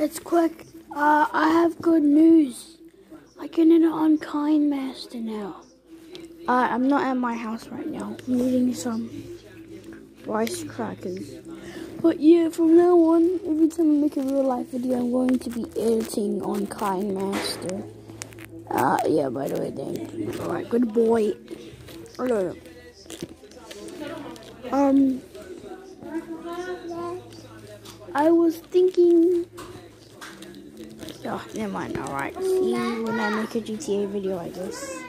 It's quick. I have good news. I can enter on Kinemaster now. I'm not at my house right now. I'm eating some rice crackers. But yeah, from now on, every time I make a real life video, I'm going to be editing on Kinemaster. Yeah, by the way, thank you. Alright, good boy. I was thinking... Oh, never mind. Alright, see you when I make a GTA video, I guess.